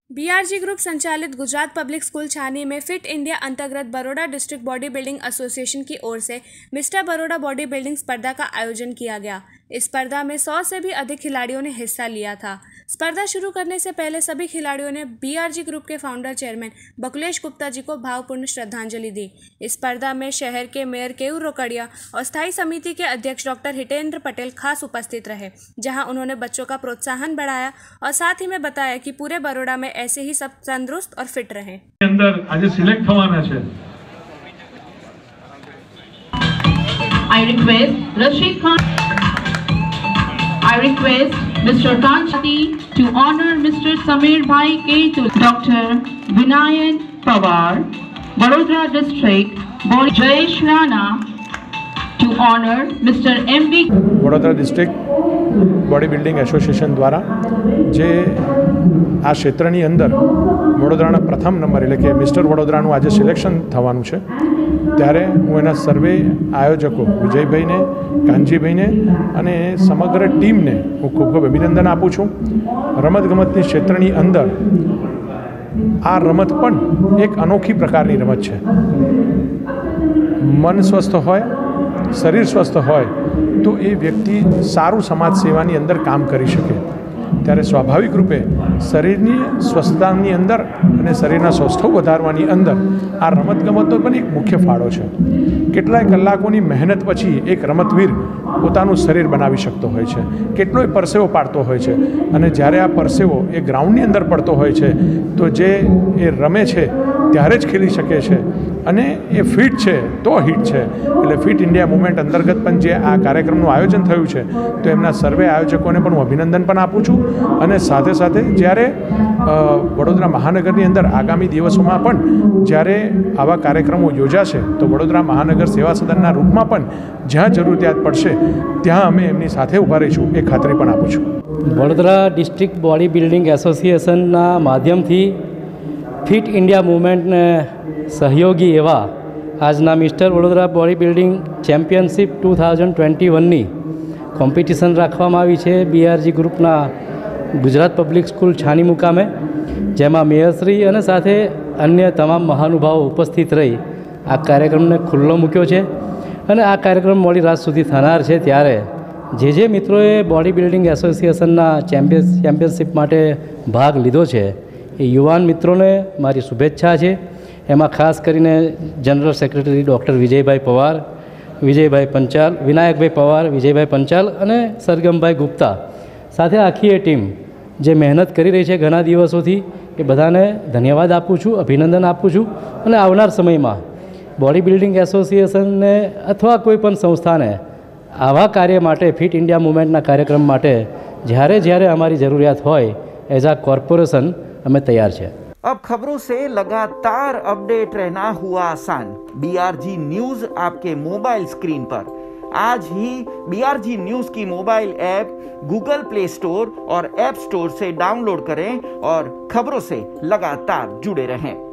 BRG group संचालित Gujarat public school छानी में फिट इंडिया अंतर्गत Baroda district body building association की ओर से मिस्टर बड़ौदा बॉडी बिल्डिंग स्पर्धा का आयोजन किया गया। इस स्पर्धा में 100 से भी अधिक खिलाड़ियों ने हिस्सा लिया था। स्पर्धा शुरू करने से पहले सभी खिलाड़ियों ने बीआरजी ग्रुप के फाउंडर चेयरमैन बकुलेश गुप्ता जी को भावपूर्ण श्रद्धांजलि दी। इस स्पर्धा में शहर के मेयर केयूर रोकड़िया और स्थायी समिति के अध्यक्ष डॉक्टर हितेंद्र पटेल खास उपस्थित रहे, जहां उन्होंने बच्चों का प्रोत्साहन बढ़ाया और साथ ही में बताया कि पूरे बड़ौदा में ऐसे ही सब तंदुरुस्त और फिट रहें। अंदर आज सिलेक्ट થવાના છે। I request Mr. Kanchati to honor Mr. Samir Bhai Ketu, Dr. Vinayan Pawar, Vadodara District, Jayesh Rana to honor Mr. M.B. Vadodara district body building association દ્વારા જે આ ક્ષેત્રની અંદર વડોદરાના પ્રથમ નંબર એટલે કે મિસ્ટર વડોદરાનું આજે સિલેક્શન થવાનું છે, ત્યારે હું એના સર્વે આયોજકો વિજયભાઈને, કાનજીભાઈને અને સમગ્ર ટીમને હું ખૂબ ખૂબ અભિનંદન આપું છું। રમતગમતની ક્ષેત્રની અંદર આ રમત પણ એક અનોખી પ્રકારની રમત છે। મન સ્વસ્થ હોય, શરીર સ્વસ્થ હોય તો એ વ્યક્તિ સારું સમાજ સેવાની અંદર કામ કરી શકે। ત્યારે સ્વાભાવિક રૂપે શરીરની સ્વસ્થતાની અંદર અને શરીરના સ્વસ્થો વધારવાની અંદર આ રમતગમતનો પણ એક મુખ્ય ફાળો છે। કેટલાય કલાકોની મહેનત પછી એક રમતવીર પોતાનું શરીર બનાવી શકતો હોય છે, કેટલોય પરસેવો પાડતો હોય છે, અને જ્યારે આ પરસેવો એ ગ્રાઉન્ડની અંદર પડતો હોય છે તો જે એ રમે છે ત્યારે જ ખેલી શકે છે અને એ ફિટ છે તો હિટ છે। એટલે ફિટ ઇન્ડિયા મૂવમેન્ટ અંતર્ગત પણ જે આ કાર્યક્રમનું આયોજન થયું છે તો એમના સર્વે આયોજકોને પણ હું અભિનંદન પણ આપું છું। અને સાથે સાથે જ્યારે વડોદરા મહાનગરની અંદર આગામી દિવસોમાં પણ જ્યારે આવા કાર્યક્રમો યોજાશે તો વડોદરા મહાનગર સેવા સદનના રૂપમાં પણ જ્યાં જરૂરિયાત પડશે ત્યાં અમે એમની સાથે ઊભા રહીશું એ ખાતરી પણ આપું છું। વડોદરા ડિસ્ટ્રિક્ટ બોડી બિલ્ડિંગ એસોસિએશનના માધ્યમથી ફિટ ઇન્ડિયા મૂવમેન્ટને સહયોગી એવા આજના mister Vadodara body building championship 2021ની કોમ્પિટિશન રાખવામાં આવી છે બીઆરજી ગ્રુપના ગુજરાત પબ્લિક સ્કૂલ છાની મુકામે, જેમાં મેયરશ્રી અને સાથે અન્ય તમામ મહાનુભાવો ઉપસ્થિત રહી આ કાર્યક્રમને ખુલ્લો મૂક્યો છે। અને આ કાર્યક્રમ મોડી રાત સુધી થનાર છે, ત્યારે જે મિત્રોએ બોડી બિલ્ડિંગ એસોસિએશનના ચેમ્પિયનશિપ માટે ભાગ લીધો છે એ યુવાન મિત્રોને મારી શુભેચ્છા છે। એમાં ખાસ કરીને general secretary doctor Vijaybhai Pawar, Vijaybhai Panchal, Vinayakbhai Pawar, Vijaybhai Panchal અને સરગમભાઈ ગુપ્તા સાથે આખી એ ટીમ જે મહેનત કરી રહી છે ઘણા દિવસોથી, એ બધાને ધન્યવાદ આપું છું, અભિનંદન આપું છું। અને આવનાર સમયમાં બોડી બિલ્ડિંગ એસોસિએશનને અથવા કોઈ પણ સંસ્થાને આવા કાર્ય માટે, ફિટ ઇન્ડિયા મૂવમેન્ટના કાર્યક્રમ માટે જ્યારે हमारी ज़रूरियात હોય एज आ कॉरपोरेशन हमें तैयार है। अब खबरों से लगातार अपडेट रहना हुआ आसान। बीआरजी न्यूज आपके मोबाइल स्क्रीन पर। आज ही बीआरजी न्यूज की mobile app Google Play Store और ऐप स्टोर से डाउनलोड करें और खबरों से लगातार जुड़े रहें।